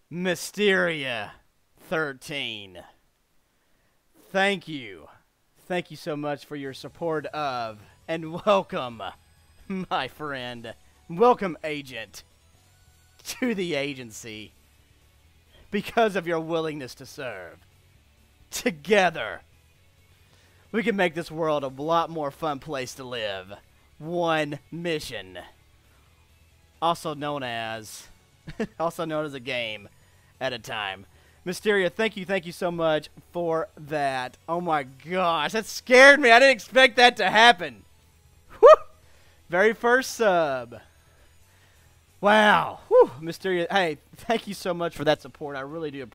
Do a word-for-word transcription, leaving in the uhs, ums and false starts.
Mysteria thirteen. Thank you. Thank you so much for your support of, and welcome, my friend. Welcome, agent, to the agency. Because of your willingness to serve. Together, we can make this world a lot more fun place to live. One mission. Also known as, also known as a game at a time. Mysteria, thank you, thank you so much for that. Oh my gosh, that scared me. I didn't expect that to happen. Whew! Very first sub. Wow. Whew. Mysteria, hey, thank you so much for that support. I really do appreciate it.